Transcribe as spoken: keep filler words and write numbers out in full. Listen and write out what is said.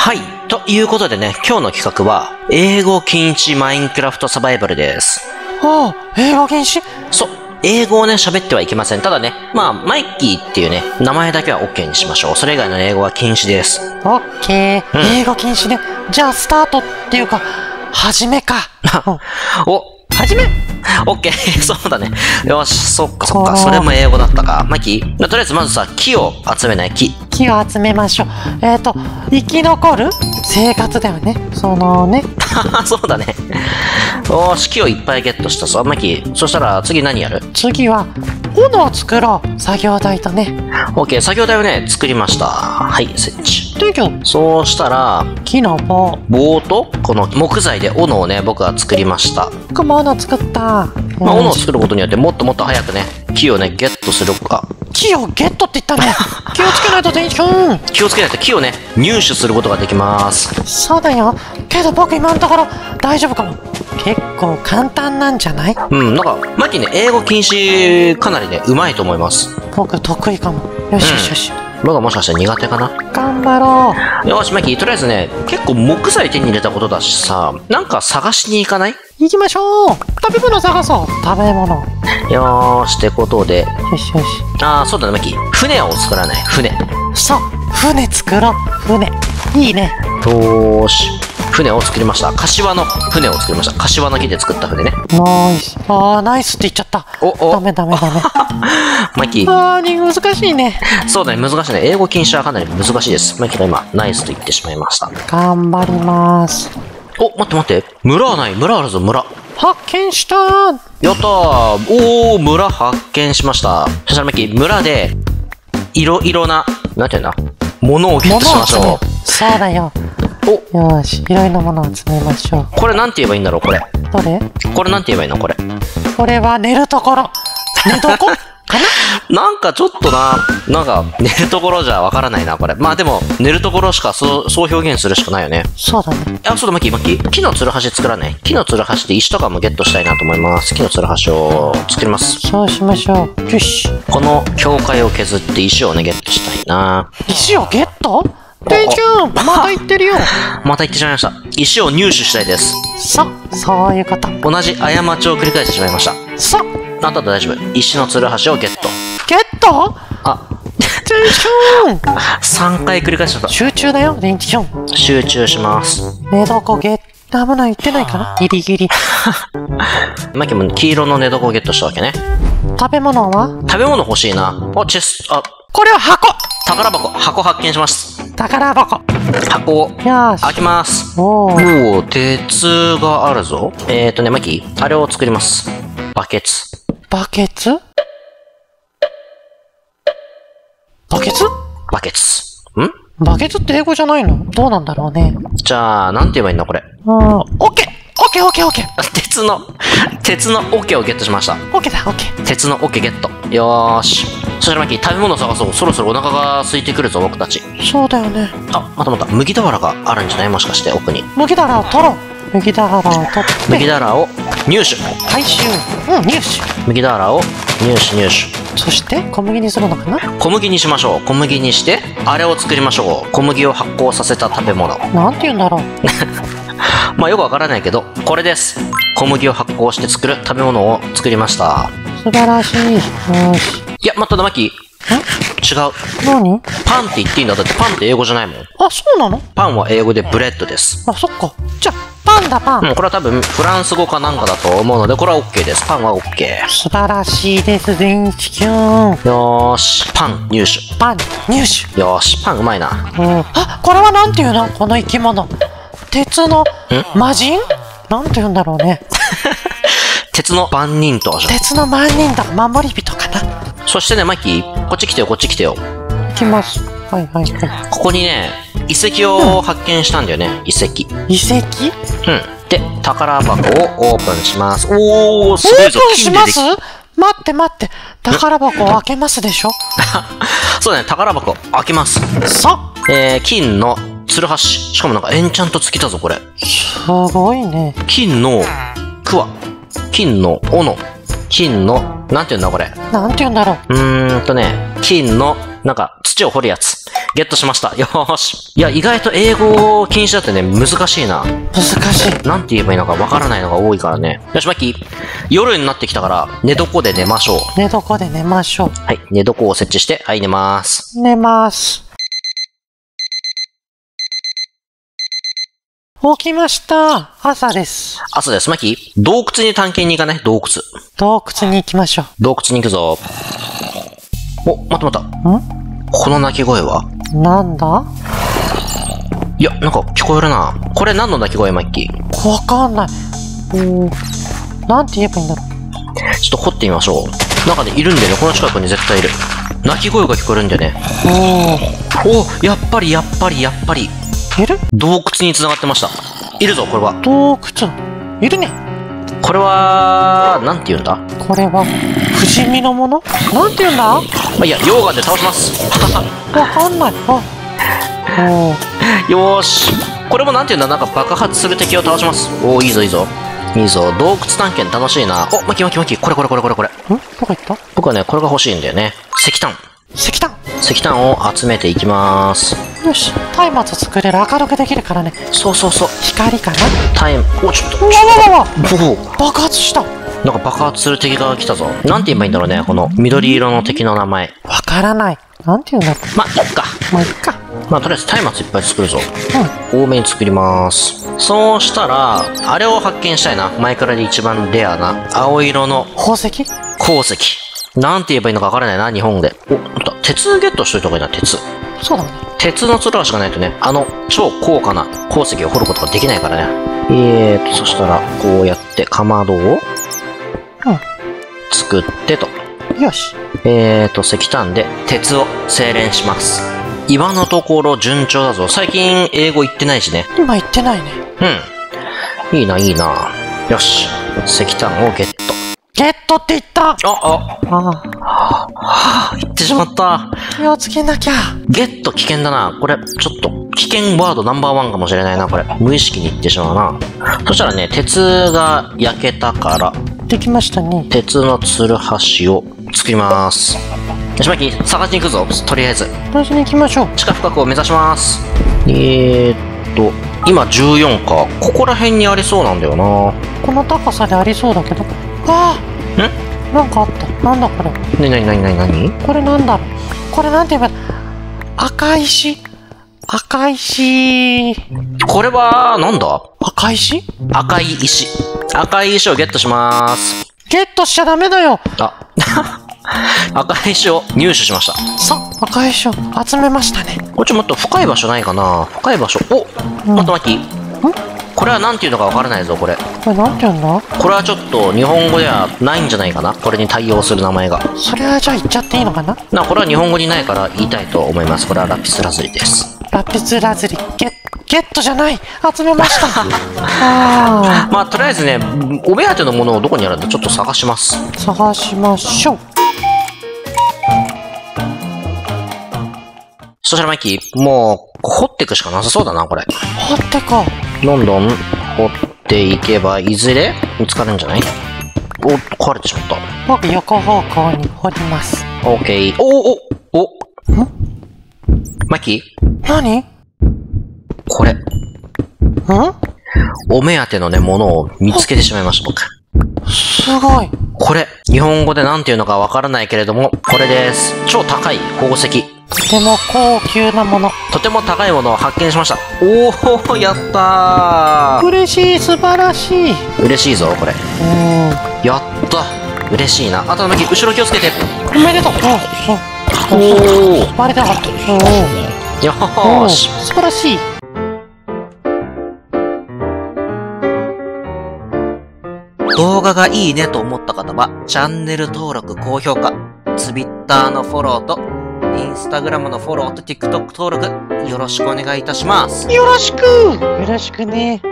はい。ということでね、今日の企画は、英語禁止マインクラフトサバイバルです。 ああ、英語禁止？ そう。英語をね、喋ってはいけません。ただね、まあ、マイキーっていうね、名前だけは OK にしましょう。それ以外の英語は禁止です。 オッケー。うん、英語禁止ね。じゃあ、スタートっていうか、始めか。 お、 始めオッケー、そうだね。よし、そっかそっか、それも英語だったか。マイキー、とりあえずまずさ、木を集めない木。 木を集めましょう。えっと、生き残る生活だよね。そのね。 そうだね。よし、木をいっぱいゲットしたぞ。マイキー、そしたら次何やる？ 次は、斧を作ろう。作業台とね。 オッケー、作業台をね、作りました。はい、設置。そうしたら、 木の棒。 棒と、この木材で斧をね、僕は作りました。 僕も斧作った。 まあ、斧を作ることによってもっともっと早くね、木をね、ゲットするか。 木をゲットって言ったね。気をつけないと天気くん。 気をつけないと木をね、入手することができます。 そうだよ。けど僕今のところ大丈夫かも。結構簡単なんじゃない？ うん、なんか、マッキーね、英語禁止かなりね、うまいと思います。 僕得意かも。よしよしよし。 うん、僕はもしかしたら苦手かな。 頑張ろう。よし、マッキー、とりあえずね、結構木材手に入れたことだしさ、なんか探しに行かない？ 行きましょう。食べ物探そう。食べ物。 よーし、ってことで。 よしよし。 あー、そうだね、マッキー。船を作らない。船。 そう。船作ろう。船。いいね。 よーし。船を作りました。柏の船を作りました。柏の木で作った船ね。 ナイス。あー、ナイスって言っちゃった。 お、お。 ダメダメダメ。 マイキー。 あー、難しいね。 そうだね、難しいね。英語禁止はかなり難しいです。マイキーが今、ナイスと言ってしまいました。 頑張ります。 お、待って待って。村はない。村あるぞ、村。 発見したー。 やったー。おー、村発見しました。そしたらマイキー、村で、いろいろな、なんていうんだ、ものをゲットしましょう。 そうだよ。お、よし、いろいろなものを集めましょう。 これなんて言えばいいんだろう、これ。 どれ？ これなんて言えばいいの、これ。 これは寝るところ。寝床かな？ なんかちょっとな、なんか寝るところじゃわからないな、これ。まあでも、寝るところしかそう、そう表現するしかないよね。 そうだね。 あ、そうだ、マキマキ。木のつるはし作らない。木のつるはしで石とかもゲットしたいなと思います。木のつるはしを作ります。 そうしましょう。よし。 この境界を削って石をね、ゲットしたいな。 石をゲット？てんちゅん、また言ってるよ。 また言ってしまいました。石を入手したいです。 そう、そういうこと。 同じ過ちを繰り返してしまいました。 そう。 あとは大丈夫。石のつるはしをゲット。 ゲット？ あ、 てんちゅん。 さんかい繰り返しちゃった。 集中だよ、てんちゅん。 集中します。 寝床ゲット。危ない、言ってないかな？ギリギリ。 マキも黄色の寝床をゲットしたわけね。 食べ物は？ 食べ物欲しいな。あ、チェス、あ、 これは箱！ 宝箱、箱発見します。 宝箱。 箱を開けます。おー。おー、鉄があるぞ。えーとね、マキ、あれを作ります。バケツ。 バケツ？バケツ？ バケツ。ん？ バケツって英語じゃないの？どうなんだろうね。 じゃあ、なんて言えばいいんだ、これ。 うん、オッケー！オッケーオッケーオッケー！ 鉄の、鉄のオッケーをゲットしました。 オッケーだ、オッケー。 鉄のオッケーゲット。よーし。そしたらマキ、食べ物探そう。そろそろお腹が空いてくるぞ、僕たち。 そうだよね。 あ、またまた、麦俵があるんじゃない？もしかして、奥に。 麦俵を取ろう。麦俵を取って。 麦俵を入手。 回収。うん、入手。 麦俵を入手入手。 そして、小麦にするのかな？ 小麦にしましょう。小麦にして、あれを作りましょう。小麦を発酵させた食べ物。 なんて言うんだろう。 まあよくわからないけど、これです。小麦を発酵して作る食べ物を作りました。 素晴らしい。よし。 いや、待ったな、マキ。違う。 何？ パンって言っていいんだ。だってパンって英語じゃないもん。 あ、そうなの？ パンは英語でブレッドです。 あ、そっか。じゃあ、パンだ、パン。 うん、これは多分フランス語かなんかだと思うので、これは OK です。パンは OK。 素晴らしいです、全一くん。 よーし、パン入手。 パン入手。 よーし、パンうまいな。 うん。あ、これはなんていうの？この生き物。鉄の魔人？なんて言うんだろうね。 鉄の番人と。 鉄の番人だ。守り人かな。 そしてね、マイキー、こっち来てよ、こっち来てよ。 行きます。はいはいはい。 ここにね、遺跡を発見したんだよね、遺跡。 遺跡？ うん。で、宝箱をオープンします。おー、すごいぞ。 オープンします？待って待って。宝箱を開けますでしょ？ そうだね、宝箱開けます。 さえー、金のつるはし。しかもなんかエンチャント付きだぞ、これ。 すごいね。 金のクワ。金の斧。金の、なんて言うんだこれ。 なんて言うんだろう。 うーんとね、金の、なんか土を掘るやつ。 ゲットしました。よーし。いや、意外と英語禁止だってね、難しいな。 難しい。 なんて言えばいいのかわからないのが多いからね。よし、マッキー。夜になってきたから、寝床で寝ましょう。 寝床で寝ましょう。 はい、寝床を設置して、はい、寝ます。 寝ます。起きました。朝です。 朝です。マッキー、洞窟に探検に行かない？洞窟。 洞窟に行きましょう。 洞窟に行くぞ。お、待った待った。 ん？ この鳴き声は？ なんだ？ いや、なんか聞こえるな。これ何の鳴き声、マッキー？ わかんない。おー。なんて言えばいいんだろう。 ちょっと掘ってみましょう。なんかね、いるんだよね。この近くに絶対いる。鳴き声が聞こえるんだよね。おー。お、やっぱりやっぱりやっぱり。 いる？ 洞窟に繋がってました。いるぞ、これは。 洞窟。いるね。 これは、なんて言うんだ？ これは、不死身のもの？なんて言うんだ？ まあ、いや、溶岩で倒します。 わかんない。あ。おー。よーし。これもなんて言うんだ？なんか爆発する敵を倒します。おー、いいぞいいぞ。いいぞ。洞窟探検楽しいな。お、マキマキマキ。これこれこれこれこれ。ん？ どこ行った？ 僕はね、これが欲しいんだよね。石炭。 石炭。 石炭を集めていきまーす。 よし。松明作れる。明るくできるからね。 そうそうそう。 光かな？ タイム。お、ちょっと。 うわわわわ。 お爆発した。 なんか爆発する敵が来たぞ。なんて言えばいいんだろうね。この緑色の敵の名前。 わからない。なんて言うんだろう。 ま、いっか。 まあ、いっか。 まあ、とりあえず松明いっぱい作るぞ。 うん。 多めに作ります。そうしたら、あれを発見したいな。前からで一番レアな、青色の宝石？ 鉱石。なんて言えばいいのかわからないな、日本で。お、なんだ、鉄ゲットしといた方がいいな、鉄。 そうだね。 鉄のつるしがないとね、あの、超高価な鉱石を掘ることができないからね。えーと、そしたら、こうやってかまどを、 うん。 作ってと。 よし。 えーと、石炭で鉄を精錬します。今のところ順調だぞ。最近英語言ってないしね。 今言ってないね。 うん。いいな、いいな。よし。石炭をゲット。 ゲットって言った。 あ、あ。 あはぁ、言ってしまった。 気をつけなきゃ。 ゲット危険だな。これ、ちょっと、危険ワードナンバーワンかもしれないな、これ。無意識に言ってしまうな。そしたらね、鉄が焼けたから、 できましたね。 鉄のつるはしを作ります。よし、マキ、探しに行くぞ。とりあえず。 探しに行きましょう。 地下深くを目指します。えーっと、今じゅうよんか。ここら辺にありそうなんだよな。 この高さでありそうだけど。ああ。 ん？ なんかあった。なんだこれ。 なになになになになに？ これなんだろう。これなんて言えば、赤石。赤石。 これは、なんだ？ 赤石？ 赤い石。赤い石をゲットします。 ゲットしちゃダメだよ。 あ、赤い石を入手しました。 さ、赤石を集めましたね。 こっちもっと深い場所ないかな？深い場所。お、 うん、 待って待って。ん？これはなんていうのかわからないぞ、これ。 これなんて言うんだ？ これはちょっと日本語ではないんじゃないかな？これに対応する名前が。 それはじゃあ言っちゃっていいのかな？ な、これは日本語にないから言いたいと思います。これはラピスラズリです。 ラピスラズリ、ゲッ、ゲットじゃない！集めましたあまあ、とりあえずね、お目当てのものをどこにあるんだちょっと探します。 探しましょう。 そしたらマイキー、もう、掘っていくしかなさそうだな、これ。 掘ってこう。どんどん掘っていけば、いずれ見つかるんじゃない？お、壊れてしまった。 僕横方向に掘ります。 オッケー。おおおおん？ マイキー？ 何？ これ。 ん？ お目当てのね、ものを見つけてしまいました、僕。 すごい。 これ、日本語で何て言うのかわからないけれども、これです。超高い宝石。 とても高級なもの。 とても高いものを発見しました。おー、やったー。 嬉しい、素晴らしい。 嬉しいぞ、これ。 うん。 やった。嬉しいな。あと、マキ、後ろ気をつけて。 おめでとう。 おおー。 バレなかった。おー。よーし。 素晴らしい。 動画がいいねと思った方は、チャンネル登録、高評価、Twitter のフォローと、Instagram のフォローと TikTok 登録、よろしくお願いいたします。 よろしくよろしくね。